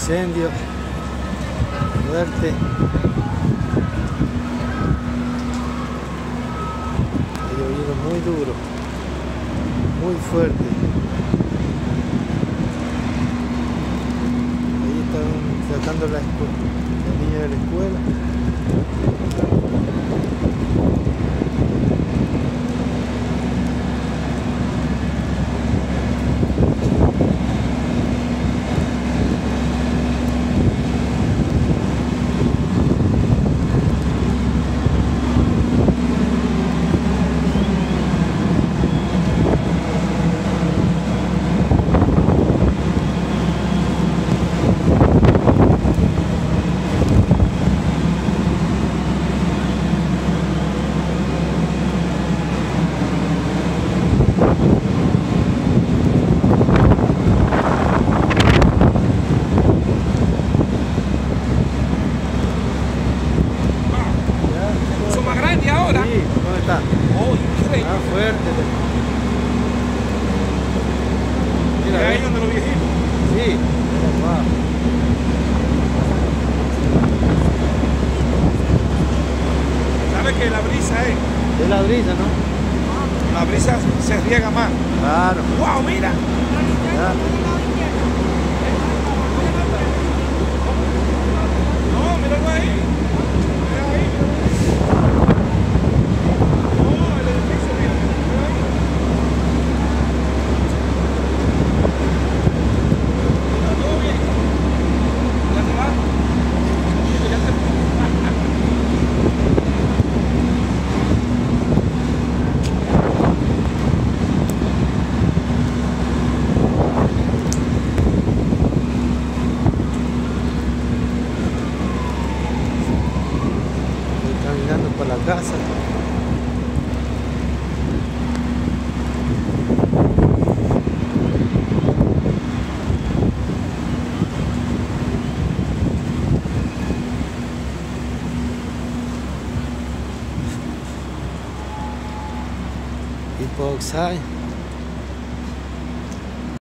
incendio fuerte. Ha llovido muy duro, muy fuerte. Ahí están sacando la niña de la escuela. Oh, increíble. Ah, fuerte. Mira, ahí donde los viejitos. Sí. Wow. ¿Sabes que la brisa es? Es la brisa, ¿no? La brisa se riega más. Claro. Wow, mira. Ya. No, míralo ahí. Mira ahí. No, el edificio, mira. Mira ahí. Está todo bien. Ya se va. Ya se va. Caminando por la casa. Tipo Oxide.